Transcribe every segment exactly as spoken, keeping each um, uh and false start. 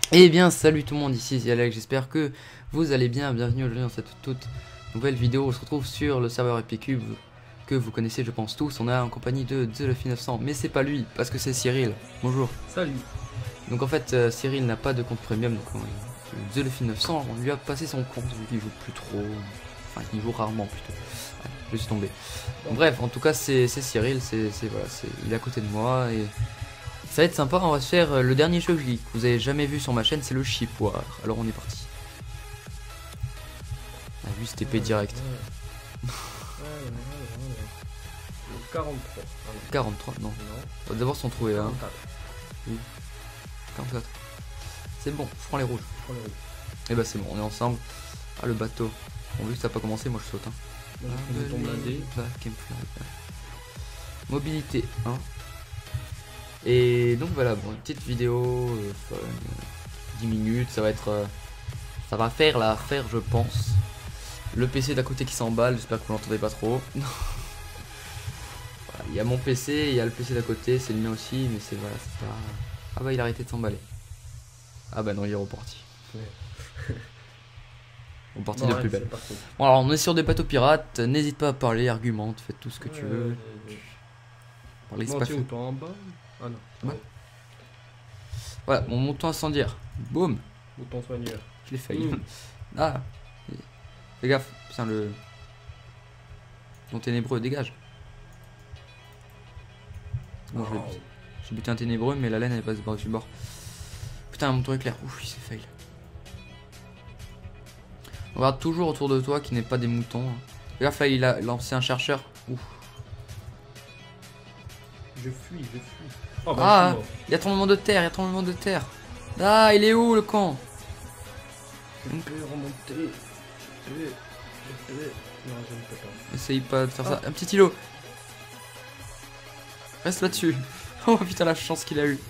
Eh bien salut tout le monde, ici c'est Alex, j'espère que vous allez bien, bienvenue aujourd'hui dans cette toute nouvelle vidéo. On se retrouve sur le serveur Epicube que vous connaissez je pense tous. On est en compagnie de The Luffy neuf cents, mais c'est pas lui parce que c'est Cyril. Bonjour. Salut. Donc en fait euh, Cyril n'a pas de compte premium, donc on, The Luffy neuf cents, on lui a passé son compte vu qu'il joue plus trop, enfin il joue rarement plutôt. Ouais, je suis tombé. Bon, bref, en tout cas c'est Cyril, c'est voilà, il est à côté de moi et... ça va être sympa, on va se faire le dernier jeu que vous avez jamais vu sur ma chaîne, c'est le Chipoir. Alors on est parti. Ah lui c'était P direct. Ouais, ouais, ouais, ouais. quarante-trois. Ah, non. quarante-trois, non. Non. On va d'abord s'en trouver un. quarante-quatre. Oui. quarante-quatre. C'est bon, je prends les rouges. Je prends les rouges. Et bah c'est bon, on est ensemble. Ah le bateau. Bon vu que ça n'a pas commencé, moi je saute. Hein. Moi, je prends ton blindé. Mobilité un. Et donc voilà, bon, une petite vidéo euh, fun, euh, dix minutes, ça va être euh, ça va faire la affaire je pense. Le P C d'à côté qui s'emballe, j'espère que vous l'entendez pas trop. Voilà, il y a mon P C, il y a le P C d'à côté, c'est le mien aussi, mais c'est voilà, c'est pas... Ah bah il a arrêté de s'emballer. Ah bah non, il est reparti. Ouais. Reparti Bon, de ouais, plus belle. parti. Bon alors on est sur des bateaux pirates, n'hésite pas à parler, argumente, faites tout ce que ouais, tu veux. Ouais, ouais. Parler, c'est Bon, pas tu es fait. où, toi en bas? Ah non. Ouais. Voilà, mon mouton incendiaire. Boum. Bouton soigneur. Je l'ai failli. Mmh. Ah. Fais gaffe, putain le... Mon ténébreux, dégage. Bon, Oh. j'ai buté un ténébreux, mais la laine elle passe par-dessus le bord. Putain, mon tour éclair. Ouf, il s'est fail. Regarde toujours autour de toi qui n'est pas des moutons. Fais gaffe, là il a lancé un chercheur. Ouf. Je fuis, je fuis. Oh, bah, Ah, je suis mort. il y a tremblement de terre, il y a tremblement de terre. Ah, il est où le camp? Je peux remonter. Je peux. Je peux. Non, je ne peux pas. Essaye pas de faire Ah. ça. Un petit îlot. Reste là-dessus. Oh putain, la chance qu'il a eu.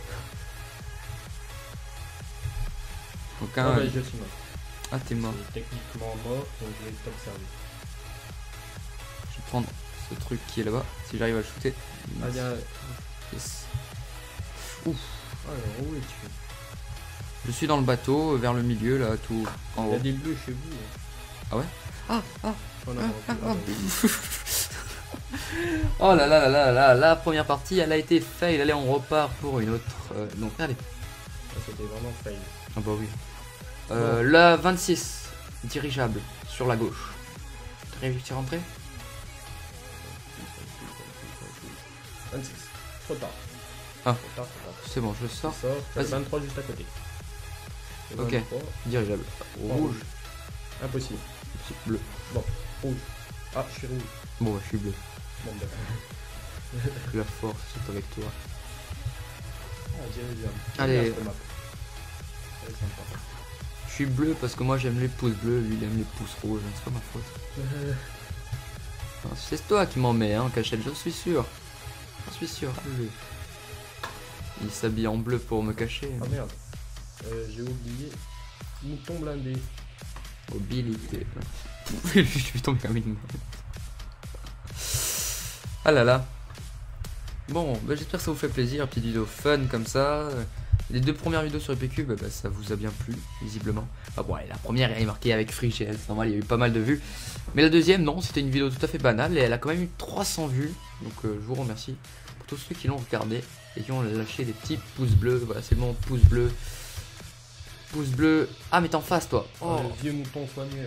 Aucun. Ah, bah, je suis mort. Ah, t'es mort. Je suis techniquement mort, donc je vais t'observer. Je vais prendre ce truc qui est là-bas. Si j'arrive à le shooter. Ah, il y a. Yes. Ouf. Alors, où es-tu? Je suis dans le bateau, vers le milieu, là, tout en Il y a haut. des bleus chez vous. Hein. Ah ouais? Ah, ah, Oh, non, ah, non, ah, ah, ah. non. Oh là là là là là, la première partie, elle a été fail. Allez, on repart pour une autre. Euh, donc, allez. Ah, c'était vraiment fail. Ah bah oui. Euh, bon. La vingt-six, dirigeable, sur la gauche. T'as réussi à rentrer? vingt-six. Trop tard. Ah. Trop tard, trop tard. C'est bon, je sors. Tu sors, Vas-y. vingt-trois juste à côté. Ok. vingt-trois. Dirigeable. Oh, Rouge. Impossible. Bleu. Bon, rouge. Ah, je suis rouge. Bon, bah, je suis bleu. Bon, d'accord. La force est avec toi. Ah, dirigeable. Allez. Bien, cette map. Elle est sympa. Je suis bleu parce que moi j'aime les pouces bleus, lui il aime les pouces rouges, c'est pas ma faute. Enfin, c'est toi qui m'en mets hein, en cachette, je suis sûr. Je suis sûr. Lui. Il s'habille en bleu pour me cacher. Ah merde. Euh, j'ai oublié. Mouton blindé. Mobilité. Je suis tombé comme une... Ah là là. Bon, bah, j'espère que ça vous fait plaisir, petite vidéo fun comme ça. Les deux premières vidéos sur Epicube, bah, ça vous a bien plu, visiblement. Ah bon, ouais, la première elle est marquée avec FreeGL, c'est normal, il y a eu pas mal de vues. Mais la deuxième, non, c'était une vidéo tout à fait banale et elle a quand même eu trois cents vues. Donc euh, je vous remercie pour tous ceux qui l'ont regardé et qui ont lâché des petits pouces bleus. Voilà, c'est bon, pouce bleu. Pouce bleu. Ah, mais t'es en face, toi. Oh, Oh, le vieux mouton soigneur.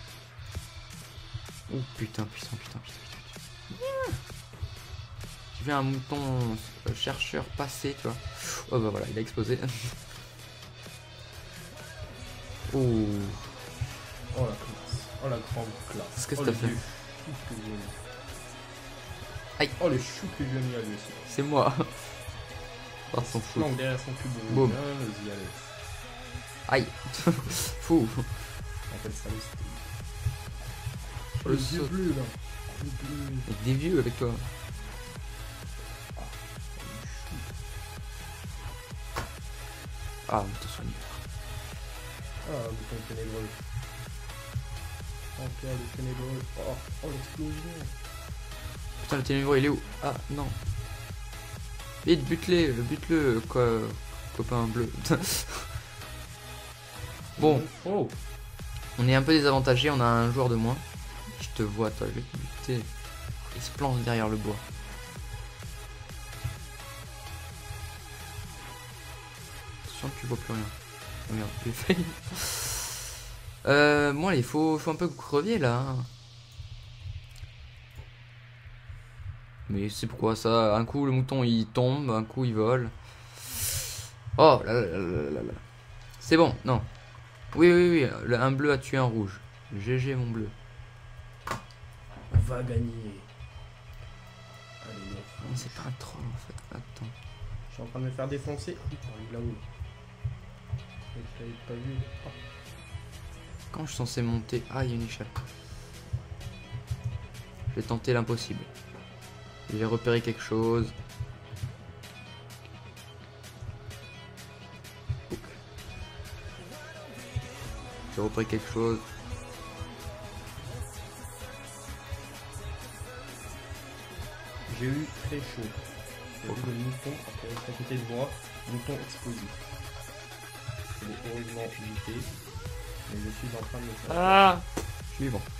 oh putain, putain, putain, putain, putain. J'ai vu un mouton euh, chercheur passer, tu vois. Oh bah voilà, il a explosé. Oh. Oh la classe. Oh la grande classe. Qu'est-ce que oh, t'as le fait? vieux chou que j'ai mis. Aïe. Oh le chou que j'ai mis à lui aussi. C'est moi. Oh, s'en fout. Donc derrière son cube de Boum. bien, vas-y, allez. Aïe. Fou. On appelle ça le style. Le Le vieux saut. bleu là. Le bleu. Avec des vieux avec toi. Ah, mouton soigneur. Ah, bouton ténébreux. Oh, Pierre, le ténébreux. Oh, oh l'explosion. Putain, le ténébreux il est où? Ah, non. Vite, bute-les, bute-le, quoi, copain bleu. Bon, Oh. on est un peu désavantagé, on a un joueur de moins. Je te vois, toi, je vais te buter. Il se plante derrière le bois. Attention, tu vois plus rien. Oh merde, j'ai failli. Euh, bon, allez, faut, faut un peu que vous creviez là. hein. Mais c'est pourquoi ça. Un coup, le mouton il tombe, un coup il vole. Oh là là là là là là. C'est bon, non. Oui, oui, oui, le- un bleu a tué un rouge. G G, mon bleu. On va gagner. Allez, non. Non, c'est pas un troll en fait. Attends. Je suis en train de me faire défoncer. Oh, il est là-haut. Je l'avais pas vu. Oh. Quand je suis censé monter. Ah, il y a une échelle. Je vais tenter l'impossible. J'ai repéré quelque chose. Oups. J'ai repéré quelque chose. J'ai eu très chaud. J'ai vu le mouton à côté de moi. Mouton explosif. Je l'ai heureusement évité. Mais je suis en train de me faire. Ah, je suis vivant.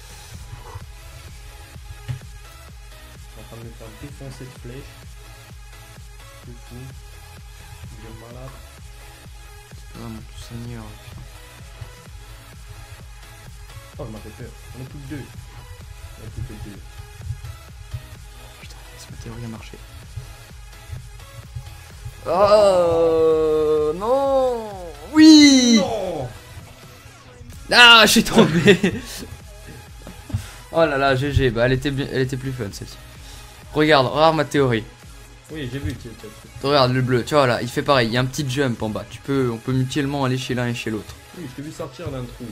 Je suis en train de me faire défoncer de flèches. C'est fou. Il est malade. Ah mon seigneur. Putain. Oh, il m'a fait peur. On est plus que deux. On est plus que deux. Putain, est-ce que ma théorie a marché? Oh non. Oui. Non. Ah, je suis tombé. Oh là là, G G. Bah, elle était, bien, elle était plus fun celle-ci. Regarde, regarde ma théorie. Oui, j'ai vu. Tu, tu, tu. Regarde le bleu, tu vois là, il fait pareil. Il y a un petit jump en bas. Tu peux, on peut mutuellement aller chez l'un et chez l'autre. Oui, je t'ai vu sortir d'un trou.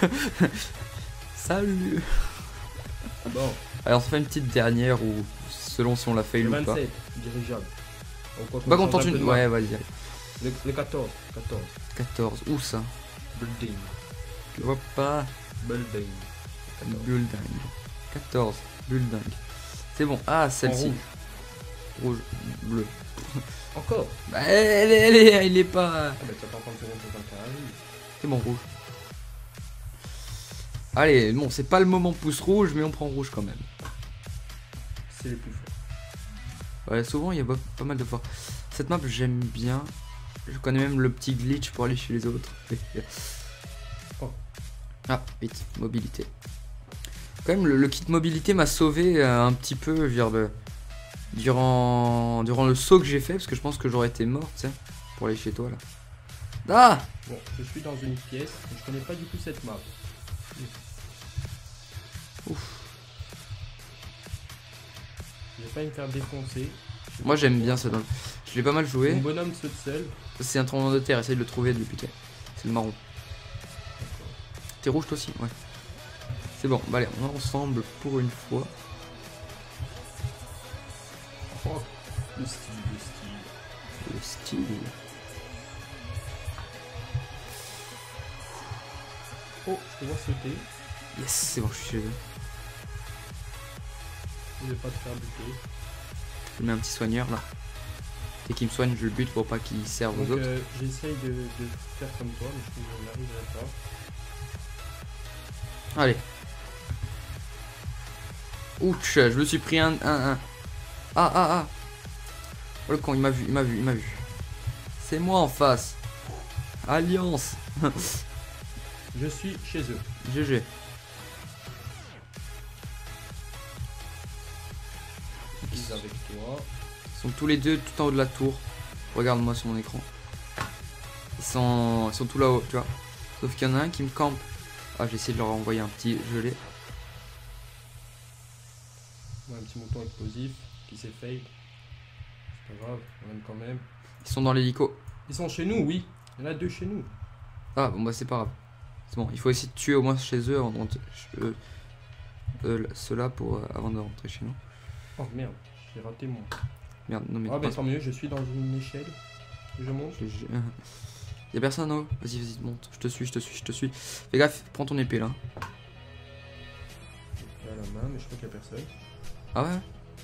Salut. Bon, Alors, on se fait une petite dernière ou selon si on l'a fait le ou pas. vingt-sept, dirigeable. Donc, quoi qu'on Bah, qu'on change tente un peu une. de Ouais, map. vas-y. allez. Le, le quatorze. quatorze. quatorze. Où ça? Building. Je vois pas. Building. quatorze. Building. quatorze. Building. C'est bon. Ah, En celle-ci. rouge. Rouge. Bleu. Encore. Bah, elle, est- elle, est- elle est pas. Ah bah tu vas pas prendre secondes pour faire un carré. C'est bon, rouge. Allez, bon, c'est pas le moment pouce rouge, mais on prend rouge quand même. C'est les plus forts. Ouais, souvent il y a pas, pas mal de fois. Cette map, j'aime bien. Je connais même le petit glitch pour aller chez les autres. Oh. Ah, vite, mobilité. Quand même, le, le kit mobilité m'a sauvé euh, un petit peu, je veux dire, de- durant, durant le saut que j'ai fait, parce que je pense que j'aurais été mort, tu sais, pour aller chez toi là. Ah! Bon, je suis dans une pièce, mais je connais pas du tout cette map. Ouf. Je vais pas me faire défoncer. Moi j'aime bien ça. Dans... Je l'ai pas mal joué. Mon bonhomme saute seul. C'est un tremblement de terre, essaye de le trouver, de le buter. C'est le marron. T'es rouge toi aussi? Ouais. C'est bon, bah allez, on est ensemble pour une fois. Oh, le style, le style. Le style. Oh, je te vois sauter. Yes, c'est bon, je suis chez eux. Je vais pas te faire buter. Je mets un petit soigneur là. Dès qu'il me soigne, je le bute pour pas qu'il serve aux Donc autres. euh, j'essaye de, de faire comme toi, mais je trouve que je n'arriverai pas. Allez. Ouch, je me suis pris un, un, un. Ah, ah, ah. Oh le con, il m'a vu, il m'a vu, il m'a vu. C'est moi en face. Alliance. Je suis chez eux. G G. Ils sont avec toi. Ils sont tous les deux tout en haut de la tour. Regarde-moi sur mon écran. Ils sont, ils sont tout là-haut, tu vois. Sauf qu'il y en a un qui me campe. Ah, j'ai essayé de leur envoyer un petit gelé. Ouais, un petit mouton explosif qui s'est fail. C'est pas grave, on aime quand même. Ils sont dans l'hélico. Ils sont chez nous, oui. Il y en a deux chez nous. Ah, bon, bah c'est pas grave. C'est bon, il faut essayer de tuer au moins chez eux avant de rentrer. Euh, euh, ceux-là pour, euh, avant de rentrer chez nous. Oh merde, j'ai raté mon. Merde, non mais. Ah, bah pas- tant mieux, je suis dans une échelle. Je monte. G G. Y'a personne en haut? Vas-y, vas-y, monte. Je te suis, je te suis, je te suis. Fais gaffe, prends ton épée là. J'ai à la main, mais je crois qu'il y a personne. Ah ouais?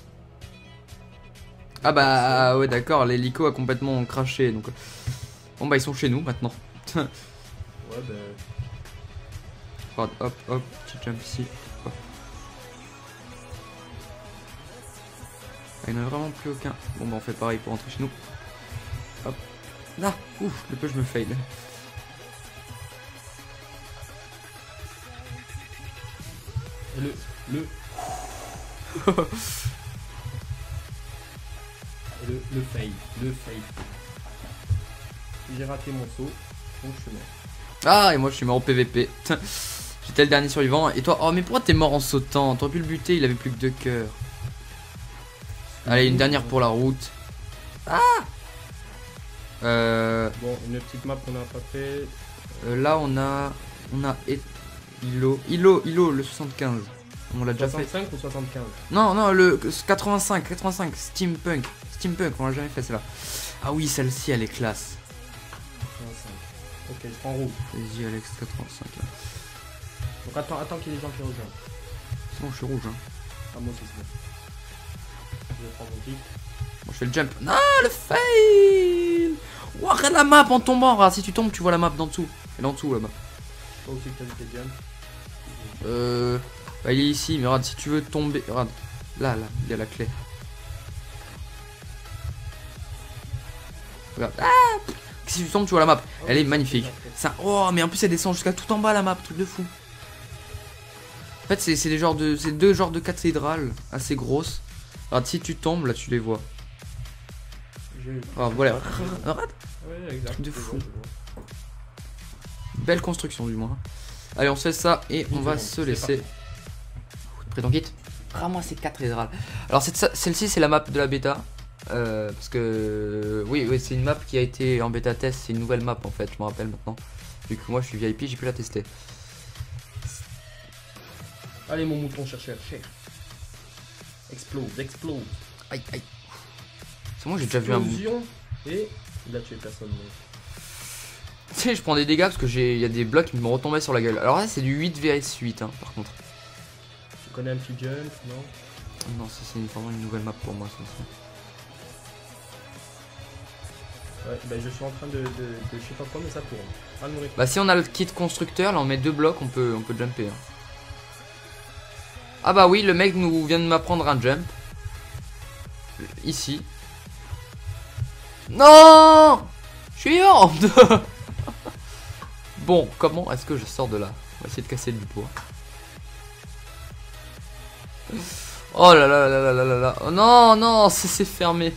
Ah bah ouais d'accord, l'hélico a complètement craché donc. Bon bah ils sont chez nous maintenant. Ouais, Ouais, bah. Regarde, hop, hop, petit jump ici. Hop. Ah, il n'y en a vraiment plus aucun. Bon, bah, on fait pareil pour rentrer chez nous. Hop. Là, ouf, le peu je me fail. Et le. Le. le, le fail. Le fail. J'ai raté mon saut, donc je suis mort. Ah, et moi je suis mort au P V P. J'étais le dernier survivant. Et toi, oh, mais pourquoi t'es mort en sautant? T'aurais pu le buter, il avait plus que deux cœurs. Allez, une dernière pour la route. Ah euh, Bon, une petite map qu'on n'a pas fait. euh, Là, on a. On a. Ilo. Ilo, Ilo, le soixante-quinze. On l'a déjà fait. soixante-cinq ou soixante-quinze? Non, non, le quatre-vingt-cinq, quatre-vingt-cinq, Steampunk. Steampunk, on l'a jamais fait celle-là. Ah oui, celle-ci, elle est classe. quatre-vingt-cinq. Ok, je prends rouge. Vas-y, Alex, quatre-vingt-cinq. Là. Donc attends, attends qu'il y ait des gens qui rejoignent. C'est bon, je suis rouge. Hein. Ah, moi aussi, c'est bon. Je vais prendre mon kit. Bon, je fais le jump. Non, le fail. Oh, regarde la map en tombant. Regarde, si tu tombes, tu vois la map d'en dessous. Elle est en dessous là-bas. Pas aussi que t'as dit tes jump. Euh. Bah, il est ici, mais regarde, si tu veux tomber. Regarde. Là, là, il y a la clé. Regarde. Ah, si tu tombes, tu vois la map. Elle est magnifique. Ça... Oh, mais en plus, elle descend jusqu'à tout en bas la map. Truc de fou. En fait, c'est des genres de. C'est deux genres de cathédrales assez grosses. Regarde, si tu tombes, là, tu les vois. Oh, voilà. Regarde. Ouais, exact. Truc de je fou. vois, je vois. Belle construction, du moins. Allez, on se fait ça et on va se laisser. Prêt ton kit. Ah, moi, c'est quatre cathédrales. Alors, celle-ci, c'est la map de la bêta. Euh, parce que. Oui, oui c'est une map qui a été en bêta test. C'est une nouvelle map, en fait, je me rappelle maintenant. Vu que moi, je suis V I P, j'ai pu la tester. Allez, mon mouton, chercher, chercher. Explose, explose. Aïe, aïe. C'est moi, j'ai déjà vu un. Explosion. Et il a tué personne. Tu sais, je prends des dégâts parce que j'ai, il y a des blocs qui me retombaient sur la gueule. Alors là, c'est du huit vs huit, hein, par contre. Tu connais un petit jump, non? Non, ça c'est vraiment une nouvelle map pour moi, ça. Ouais, bah je suis en train de, de, de je sais pas quoi, mais ça tourne. Ah, non, bah si on a le kit constructeur, là on met deux blocs, on peut, on peut jumper. Hein. Ah bah oui, le mec nous vient de m'apprendre un jump. Ici. Non, je suis vivant. Bon, comment est-ce que je sors de là? On va essayer de casser du poids. Oh là là là là là là là. Oh non, non, c'est fermé.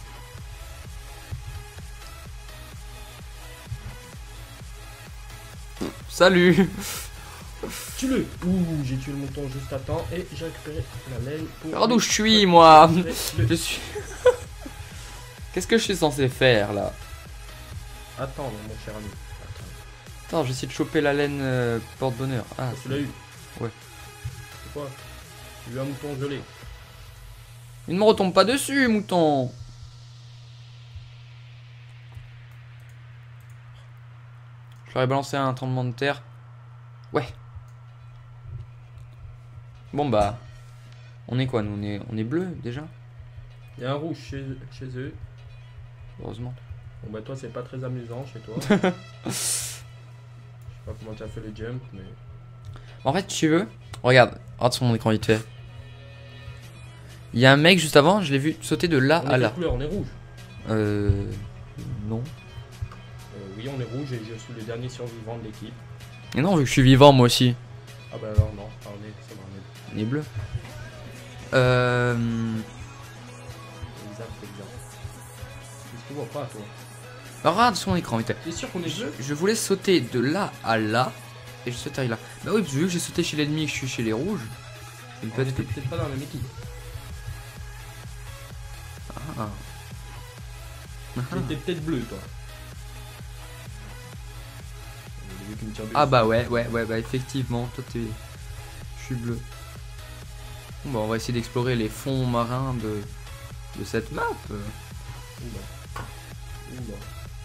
Salut. Tue-le. Ouh, j'ai tué le mouton juste à temps et j'ai récupéré la laine pour... Regarde où je suis, moi. Je suis... Qu'est-ce que je suis censé faire, là? Attends, mon cher ami. Attends, Attends, je vais essayer de choper la laine euh, porte-bonheur. Ah, tu l'as eu? Ouais. C'est quoi? J'ai eu un mouton gelé. Il ne me retombe pas dessus, mouton. Je leur ai balancé un tremblement de terre. Ouais. Bon bah. On est quoi nous? On est, on est bleu déjà? Il y a un rouge chez, chez eux. Heureusement. Bon bah toi c'est pas très amusant chez toi. Je sais pas comment tu as fait le jump mais... En fait tu veux, regarde, regarde sur mon écran vite fait. Il y a un mec juste avant, je l'ai vu sauter de là on à est là. quelle couleur? On est rouge. Euh... Non. Euh, oui on est rouge et je suis le dernier survivant de l'équipe. Et non, vu que je suis vivant moi aussi. Ah bah alors non, ah, on est, ça va, on est... Il est bleu. Euh... Exact, exact. Je te vois pas toi. Alors, regarde sur mon écran vite fait. T'es sûr qu'on est bleu? Je voulais sauter de là à là. Et je saute là. Bah oui, parce que vu que j'ai sauté chez l'ennemi et que je suis chez les rouges. C'est une On petite... était peut-être pas dans la même équipe. Ah. T'étais peut-être bleu toi. Ah bah ouais, ouais, ouais, bah effectivement, toi t'es... Je suis bleu. Bon bah on va essayer d'explorer les fonds marins de, de cette map. Oula. Oula.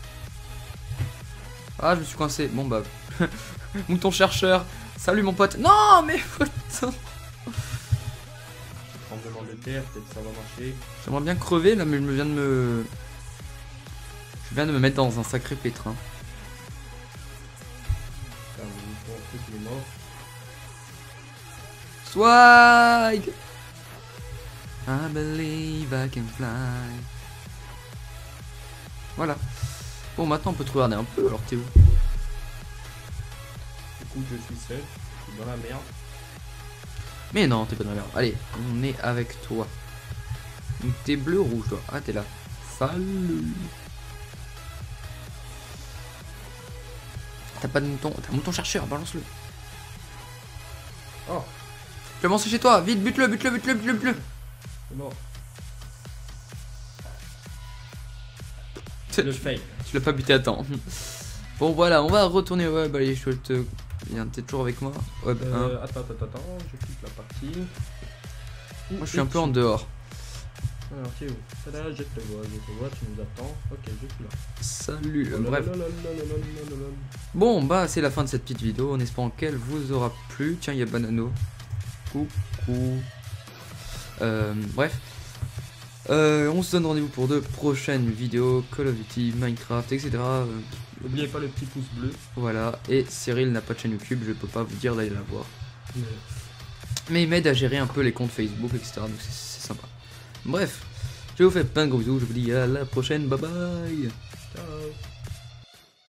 Ah, je me suis coincé. Bon bah... Mouton chercheur. Salut mon pote. Non mais putain. Tremblement de terre, peut-être que ça va marcher. J'aimerais bien crever là, mais je me viens de me... Je viens de me mettre dans un sacré pétrin. Il est mort. Swag! I believe I can fly. Voilà. Bon, maintenant on peut te regarder un peu. Alors, t'es où? Du coup, je suis seul. Je suis dans la merde. Mais non, t'es pas dans la merde. Allez, on est avec toi. Donc, t'es bleu ou rouge, toi? Ah, t'es là. Salut! T'as pas de mouton? T'as un mouton chercheur, balance-le. Oh, Clément, c'est chez toi, vite, bute-le, bute-le, bute-le, bute-le, bute-le. c'est mort. Tu Le fail. l'as pas buté à temps. Bon, voilà, on va retourner au web. Allez, je te. Viens, t'es toujours avec moi. Web Euh, un. attends, attends, attends, je quitte la partie. Moi, je suis un peu en dehors. Alors, tu es où? Tada, je te vois, je te vois, tu nous attends. Ok, je suis là. Salut. Oh là Bref. là là là là là là là là. Bon, bah, c'est la fin de cette petite vidéo. En espérant qu'elle vous aura plu. Tiens, il y a Banano. Coucou. Euh, bref. Euh, on se donne rendez-vous pour de prochaines vidéos. Call of Duty, Minecraft, et cetera. Euh, N'oubliez pas le petit pouce bleu. voilà. Et Cyril n'a pas de chaîne YouTube. Je peux pas vous dire d'aller la voir. Mais... Mais il m'aide à gérer un peu les comptes Facebook, et cetera. Donc c'est c'est sympa. Bref, je vous fais plein de gros bisous. Je vous dis à la prochaine. Bye bye. Ciao.